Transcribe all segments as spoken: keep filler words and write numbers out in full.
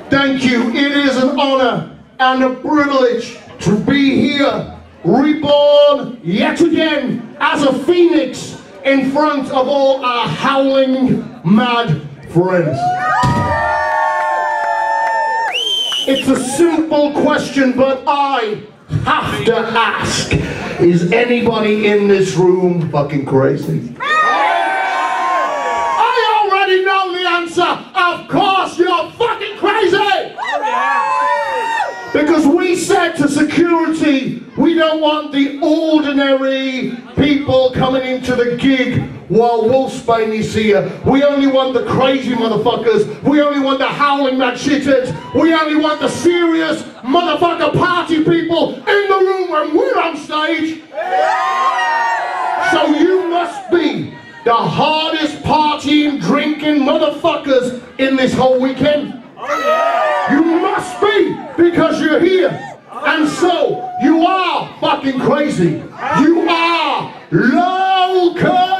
Thank you. It is an honor and a privilege to be here, reborn yet again as a phoenix in front of all our howling mad friends. It's a simple question, but I have to ask, is anybody in this room fucking crazy? I already know the answer. Of course you're fucking crazy! Because we said to security, we don't want the ordinary people coming into the gig while Wolfsbane is here. We only want the crazy motherfuckers. We only want the howling mad shitheads. We only want the serious motherfucker party people in the room when we're on stage. So you must be the hardest partying, drinking motherfuckers in this whole weekend. You must be, because you're here. And so, you are fucking crazy. You are local!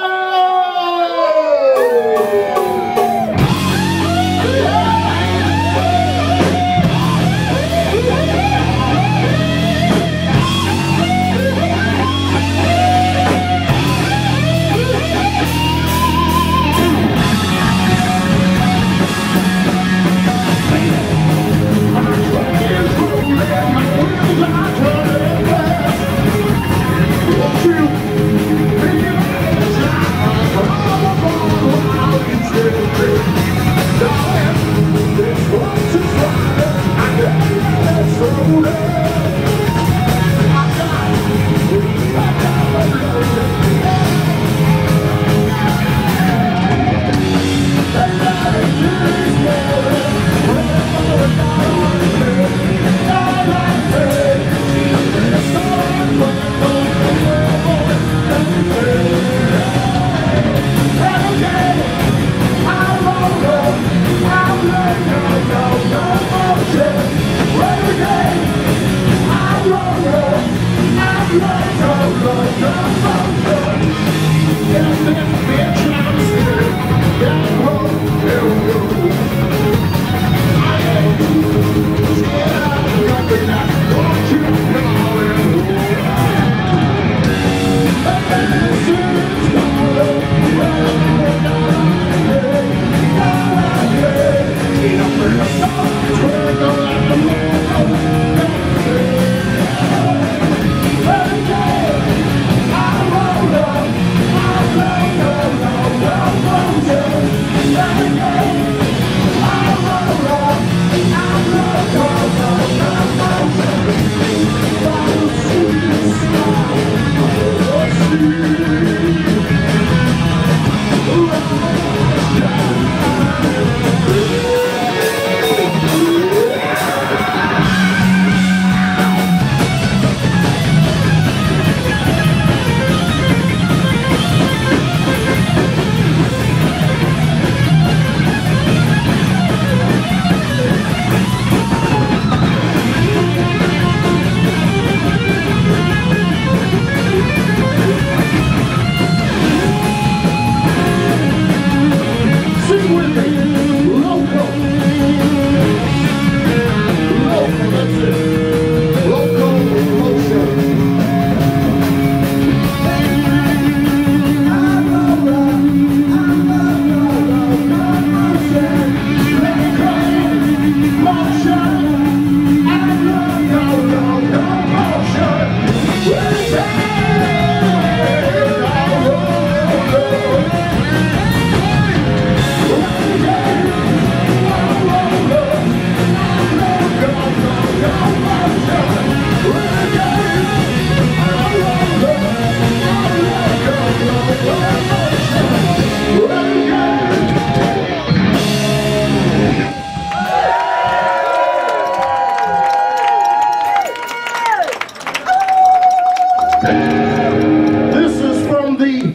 This is from the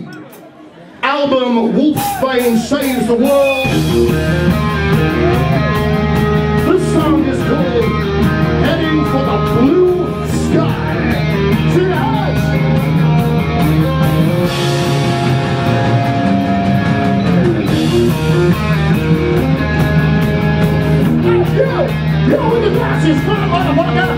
album Wolfsbane Saves the World. This song is called Heading for the Blue Sky. See the house. Let's go. Yo, with the glasses, come on, motherfucker.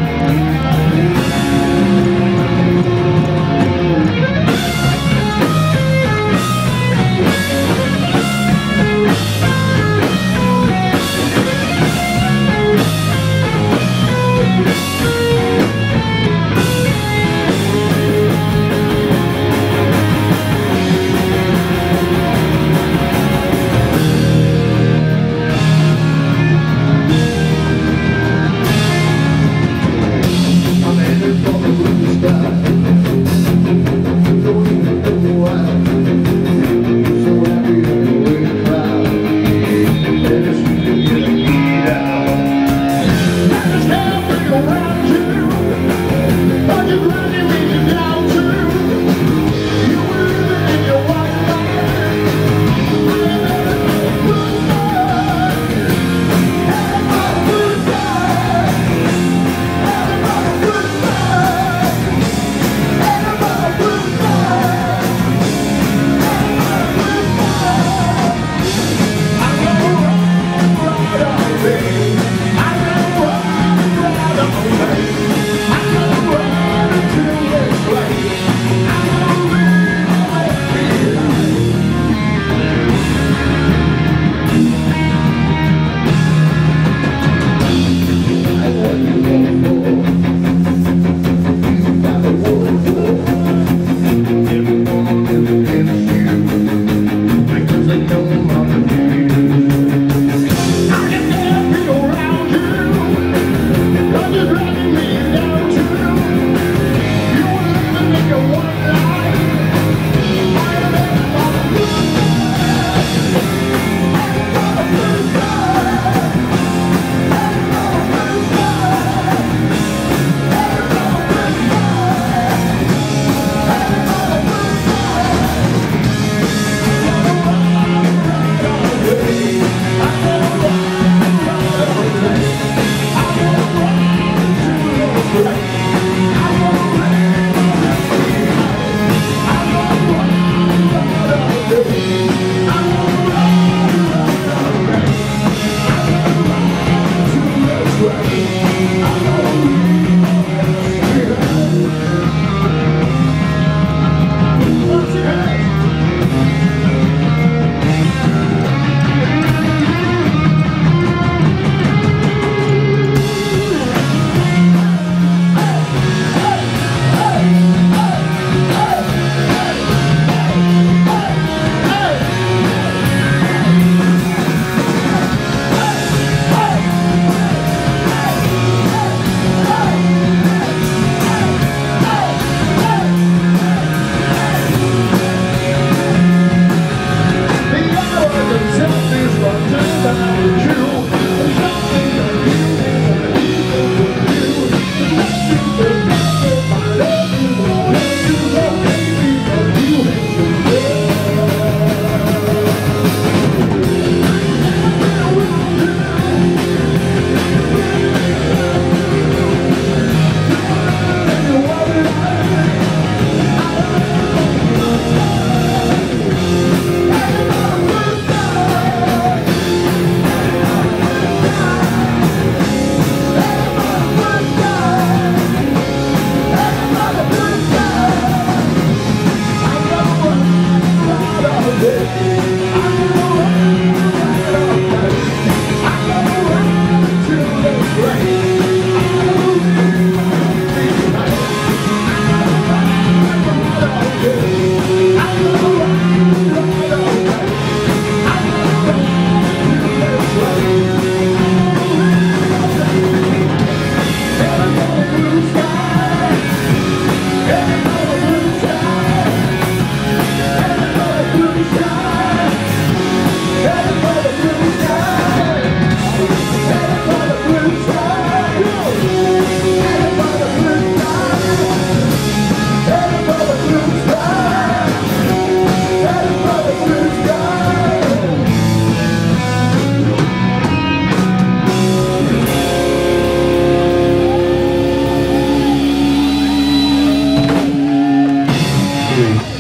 three.